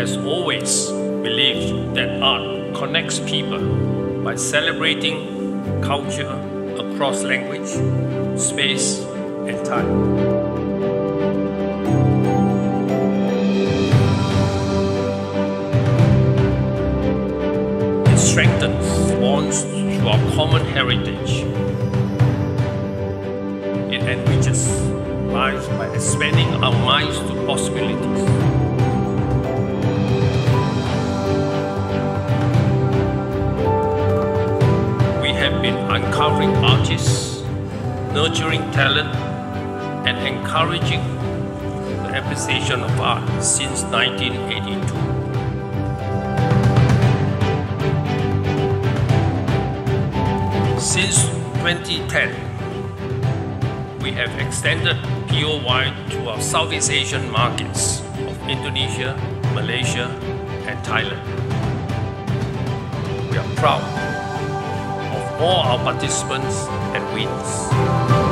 has always believed that art connects people by celebrating culture across language, space, and time. It strengthens bonds through our common heritage. It enriches lives by expanding our minds to possibilities. We have been uncovering artists, nurturing talent, and encouraging the appreciation of art since 1982. Since 2010, we have extended POY to our Southeast Asian markets of Indonesia, Malaysia, and Thailand. We are proud of all our participants and winners.